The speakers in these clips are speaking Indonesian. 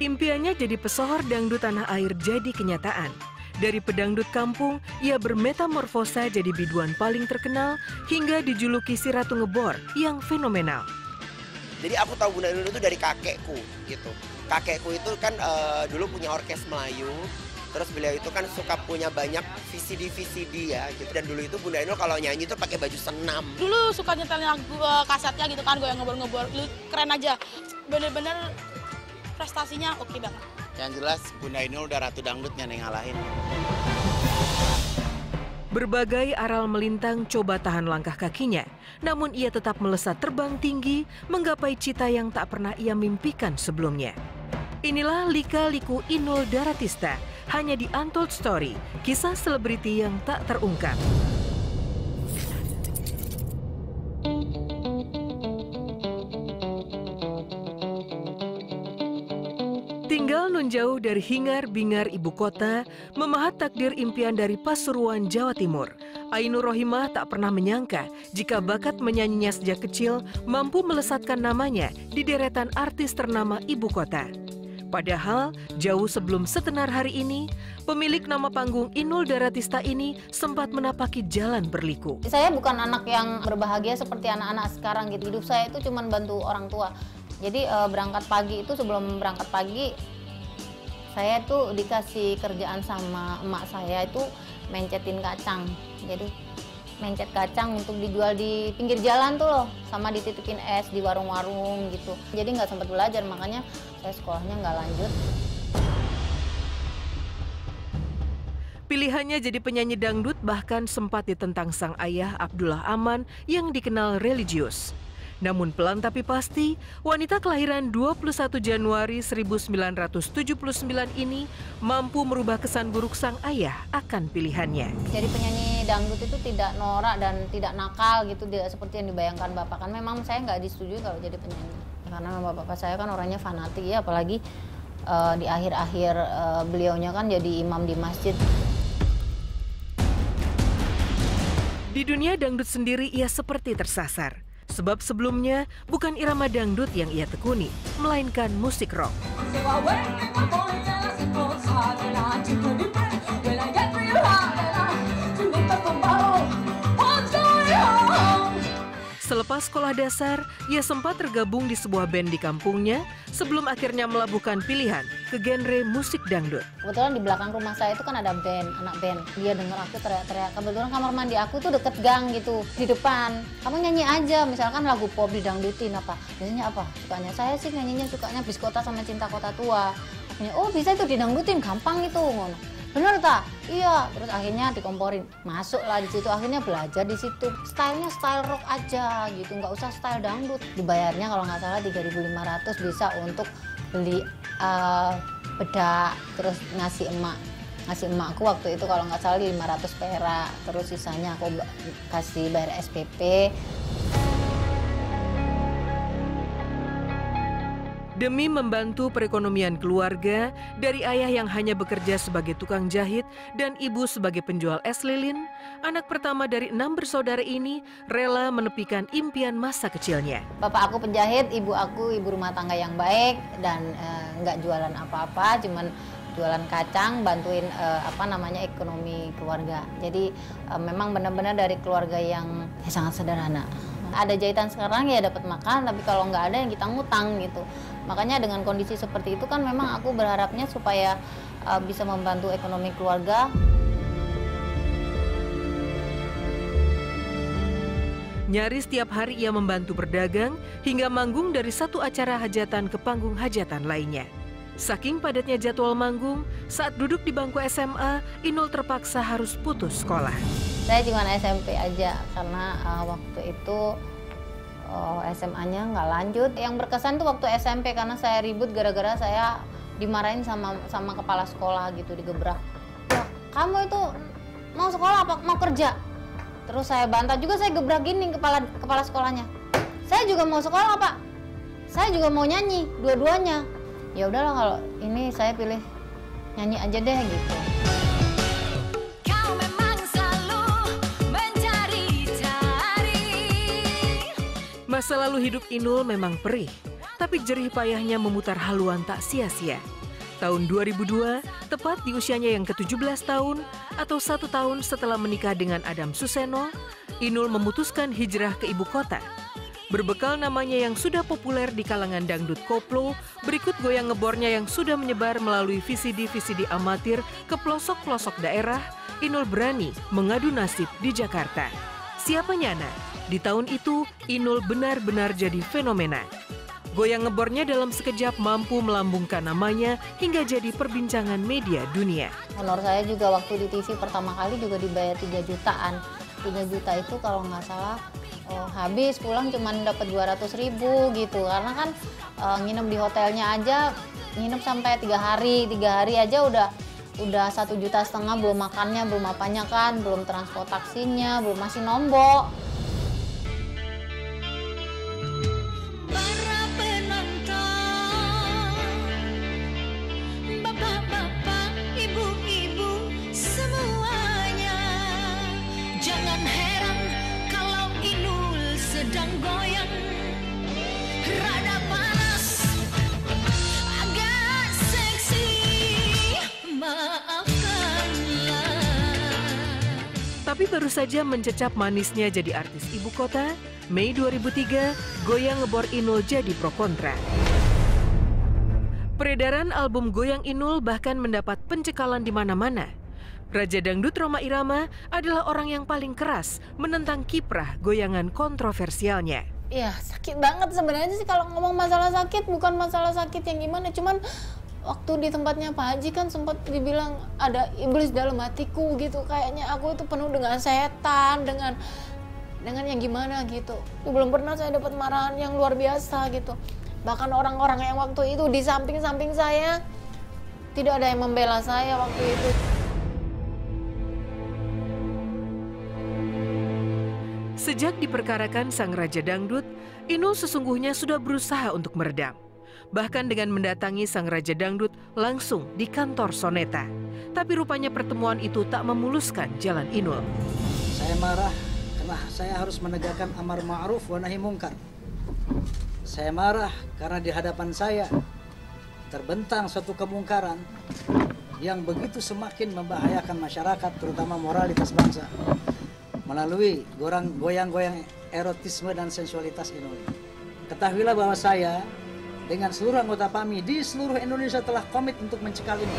Impiannya jadi pesohor dangdut tanah air jadi kenyataan. Dari pedangdut kampung, ia bermetamorfosa jadi biduan paling terkenal hingga dijuluki si Ratu Ngebor yang fenomenal. Jadi aku tahu Bunda Inul itu dari kakekku gitu. Kakekku itu kan dulu punya orkes Melayu. Terus beliau itu kan suka punya banyak VCD ya gitu. Dan dulu itu Bunda Inul kalau nyanyi itu pakai baju senam. Dulu suka nyetelin lagu kasetnya gitu kan, goyang ngebor-ngebor. Keren aja. Bener-bener prestasinya oke banget. Yang jelas Bunda Inul udah ratu dangdutnya nih ngalahin. Berbagai aral melintang coba tahan langkah kakinya. Namun ia tetap melesat terbang tinggi menggapai cita yang tak pernah ia mimpikan sebelumnya. Inilah Lika-Liku Inul Daratista, hanya di Untold Story, kisah selebriti yang tak terungkap. Tinggal nun jauh dari hingar-bingar ibu kota, memahat takdir impian dari Pasuruan, Jawa Timur. Ainur Rohimah tak pernah menyangka jika bakat menyanyinya sejak kecil mampu melesatkan namanya di deretan artis ternama ibu kota. Padahal, jauh sebelum setenar hari ini, pemilik nama panggung Inul Daratista ini sempat menapaki jalan berliku. Saya bukan anak yang berbahagia seperti anak-anak sekarang gitu. Hidup saya itu cuma bantu orang tua. Jadi berangkat pagi itu, sebelum berangkat pagi, saya tuh dikasih kerjaan sama emak saya itu mencetin kacang. Jadi mencet kacang untuk dijual di pinggir jalan tuh loh, sama dititipin es di warung-warung gitu. Jadi nggak sempat belajar, makanya saya sekolahnya nggak lanjut. Pilihannya jadi penyanyi dangdut bahkan sempat ditentang sang ayah Abdullah Aman yang dikenal religius. Namun pelan tapi pasti, wanita kelahiran 21 Januari 1979 ini mampu merubah kesan buruk sang ayah akan pilihannya. Jadi penyanyi dangdut itu tidak norak dan tidak nakal gitu, tidak seperti yang dibayangkan bapak. Kan memang saya nggak disetujui kalau jadi penyanyi. Karena bapak saya kan orangnya fanatik ya, apalagi di akhir-akhir beliaunya kan jadi imam di masjid. Di dunia dangdut sendiri ia seperti tersasar. Sebab sebelumnya bukan irama dangdut yang ia tekuni, melainkan musik rock. Selepas sekolah dasar, ia sempat tergabung di sebuah band di kampungnya sebelum akhirnya melabuhkan pilihan ke genre musik dangdut. Kebetulan di belakang rumah saya itu kan ada band, anak band. Dia dengar aku teriak-teriak. Kebetulan kamar mandi aku tuh deket gang gitu, di depan. Kamu nyanyi aja, misalkan lagu pop didangdutin apa. Biasanya apa? Sukanya saya sih nyanyinya sukanya Bis Kota sama Cinta Kota Tua. Akhirnya, oh bisa itu didangdutin, gampang itu. Ngono. Bener tak? Iya. Terus akhirnya dikomporin, masuklah di situ. Akhirnya belajar di situ. Stylenya style rock aja gitu, nggak usah style dangdut. Dibayarnya kalau nggak salah 3.500 bisa untuk beli bedak, terus ngasih emakku waktu itu kalau nggak salah 500 perak. Terus sisanya aku kasih bayar SPP. Demi membantu perekonomian keluarga, dari ayah yang hanya bekerja sebagai tukang jahit dan ibu sebagai penjual es lilin, anak pertama dari 6 bersaudara ini rela menepikan impian masa kecilnya. Bapak aku penjahit, ibu aku ibu rumah tangga yang baik dan nggak jualan apa-apa, cuman jualan kacang, bantuin ekonomi keluarga. Jadi memang benar-benar dari keluarga yang sangat sederhana. Ada jahitan sekarang ya dapat makan, tapi kalau nggak ada yang kita ngutang gitu. Makanya dengan kondisi seperti itu kan memang aku berharapnya supaya bisa membantu ekonomi keluarga. Nyaris setiap hari ia membantu berdagang hingga manggung dari satu acara hajatan ke panggung hajatan lainnya. Saking padatnya jadwal manggung, saat duduk di bangku SMA, Inul terpaksa harus putus sekolah. Saya cuma SMP aja karena waktu itu SMA-nya nggak lanjut. Yang berkesan tuh waktu SMP karena saya ribut gara-gara saya dimarahin sama kepala sekolah gitu, digebrak. Ya, kamu itu mau sekolah apa mau kerja? Terus saya bantah juga, saya gebrak gini kepala sekolahnya. Saya juga mau sekolah Pak. Saya juga mau nyanyi, dua-duanya. Ya udahlah kalau ini saya pilih nyanyi aja deh gitu. Masa lalu hidup Inul memang perih, tapi jerih payahnya memutar haluan tak sia-sia. Tahun 2002, tepat di usianya yang ke-17 tahun atau 1 tahun setelah menikah dengan Adam Suseno, Inul memutuskan hijrah ke ibu kota. Berbekal namanya yang sudah populer di kalangan dangdut koplo, berikut goyang ngebornya yang sudah menyebar melalui VCD-VCD amatir ke pelosok-pelosok daerah, Inul berani mengadu nasib di Jakarta. Siapa nyana, di tahun itu Inul benar-benar jadi fenomena. Goyang ngebornya dalam sekejap mampu melambungkan namanya hingga jadi perbincangan media dunia. Honor saya juga waktu di TV pertama kali juga dibayar 3 jutaan. 3 juta itu kalau nggak salah habis pulang cuma dapat 200.000 gitu. Karena kan nginep di hotelnya aja, nginep sampai 3 hari. 3 hari aja udah 1,5 juta, belum makannya, belum apanya kan, belum transportasinya, belum masih nombok. Tapi baru saja mencecap manisnya jadi artis ibu kota, Mei 2003, goyang ngebor Inul jadi pro kontra. Peredaran album goyang Inul bahkan mendapat pencekalan di mana-mana. Raja Dangdut Rhoma Irama adalah orang yang paling keras menentang kiprah goyangan kontroversialnya. Iya, sakit banget sebenarnya sih kalau ngomong masalah sakit, bukan masalah sakit yang gimana, cuman waktu di tempatnya Pak Haji kan sempat dibilang ada iblis dalam hatiku gitu, kayaknya aku itu penuh dengan setan, dengan yang gimana gitu. Belum pernah saya dapat marahan yang luar biasa gitu. Bahkan orang-orang yang waktu itu di samping-samping saya tidak ada yang membela saya waktu itu. Sejak diperkarakan sang Raja Dangdut, Inul sesungguhnya sudah berusaha untuk meredam. Bahkan dengan mendatangi sang Raja Dangdut langsung di kantor Soneta. Tapi rupanya pertemuan itu tak memuluskan jalan Inul. Saya marah karena saya harus menegakkan amar ma'ruf wa nahi mungkar. Saya marah karena di hadapan saya terbentang suatu kemungkaran yang begitu semakin membahayakan masyarakat, terutama moralitas bangsa, melalui goyang-goyang erotisme dan sensualitas Inul. Ketahuilah bahwa saya dengan seluruh anggota PAMI di seluruh Indonesia telah komit untuk mencekal ini.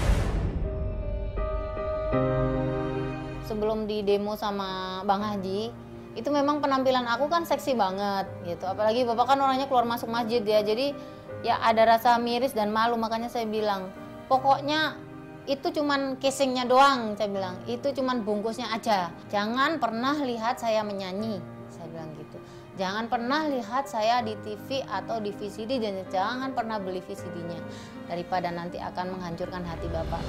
Sebelum di demo sama Bang Haji, itu memang penampilan aku kan seksi banget gitu. Apalagi Bapak kan orangnya keluar masuk masjid ya. Jadi ya ada rasa miris dan malu, makanya saya bilang, pokoknya itu cuman casingnya doang, saya bilang. Itu cuman bungkusnya aja. Jangan pernah lihat saya menyanyi, saya bilang gitu. Jangan pernah lihat saya di TV atau di VCD, dan jangan pernah beli VCD-nya. Daripada nanti akan menghancurkan hati Bapak.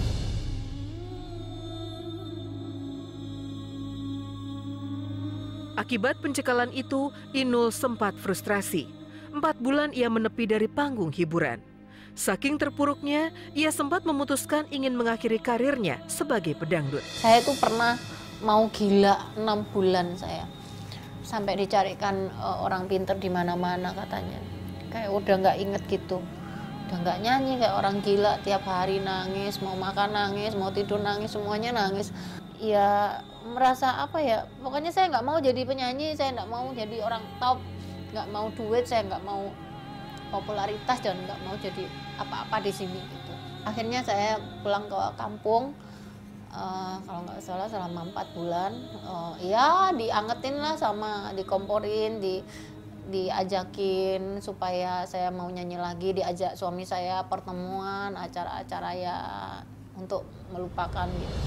Akibat pencekalan itu, Inul sempat frustrasi. 4 bulan ia menepi dari panggung hiburan. Saking terpuruknya, ia sempat memutuskan ingin mengakhiri karirnya sebagai pedangdut. Saya tuh pernah mau gila 6 bulan saya. Sampai dicarikan orang pinter di mana-mana katanya. Kayak udah nggak inget gitu. Udah nggak nyanyi, kayak orang gila, tiap hari nangis, mau makan nangis, mau tidur nangis, semuanya nangis. Ya merasa apa ya, pokoknya saya nggak mau jadi penyanyi, saya nggak mau jadi orang top, nggak mau duit, saya nggak mau popularitas, dan nggak mau jadi apa-apa di sini gitu. Akhirnya saya pulang ke kampung, kalau nggak salah selama 4 bulan, ya diangetin lah sama dikomporin, diajakin supaya saya mau nyanyi lagi, diajak suami saya pertemuan, acara-acara ya untuk melupakan gitu.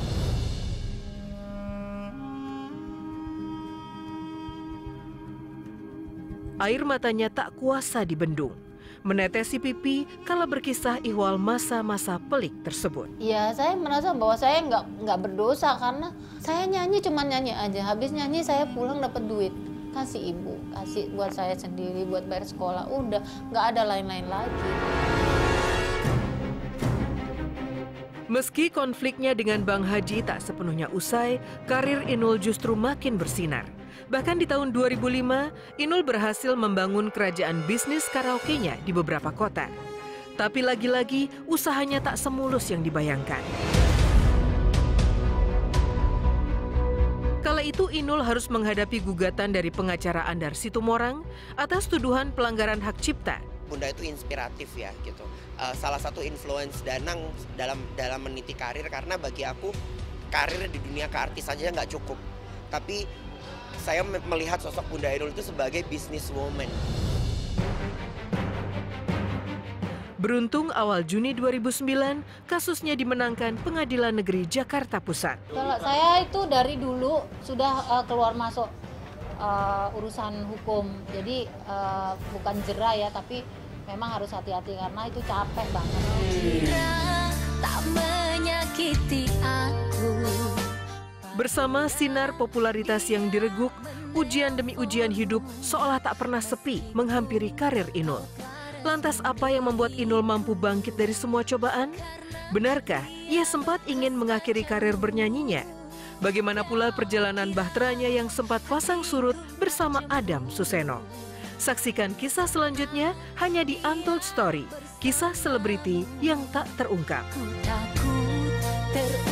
Air matanya tak kuasa dibendung. Menetesi pipi kala berkisah ihwal masa-masa pelik tersebut. Ya saya merasa bahwa saya nggak berdosa, karena saya nyanyi cuma nyanyi aja. Habis nyanyi saya pulang dapat duit, kasih ibu, kasih buat saya sendiri, buat bayar sekolah, udah nggak ada lain-lain lagi. Meski konfliknya dengan Bang Haji tak sepenuhnya usai, karir Inul justru makin bersinar. Bahkan di tahun 2005, Inul berhasil membangun kerajaan bisnis karaoke-nya di beberapa kota. Tapi lagi-lagi, usahanya tak semulus yang dibayangkan. Kala itu Inul harus menghadapi gugatan dari pengacara Andar Situmorang atas tuduhan pelanggaran hak cipta. Bunda itu inspiratif ya gitu. Salah satu influence Danang dalam meniti karir, karena bagi aku karir di dunia keartis saja nggak cukup. Tapi saya melihat sosok Bunda Inul itu sebagai businesswoman. Beruntung awal Juni 2009, kasusnya dimenangkan Pengadilan Negeri Jakarta Pusat. Kalau saya itu dari dulu sudah keluar masuk urusan hukum. Jadi bukan jera ya, tapi memang harus hati-hati karena itu capek banget. Tak menyakiti aku. Bersama sinar popularitas yang direguk, ujian demi ujian hidup seolah tak pernah sepi menghampiri karir Inul. Lantas apa yang membuat Inul mampu bangkit dari semua cobaan? Benarkah ia sempat ingin mengakhiri karir bernyanyinya? Bagaimana pula perjalanan bahteranya yang sempat pasang surut bersama Adam Suseno? Saksikan kisah selanjutnya hanya di Untold Story, kisah selebriti yang tak terungkap. Takut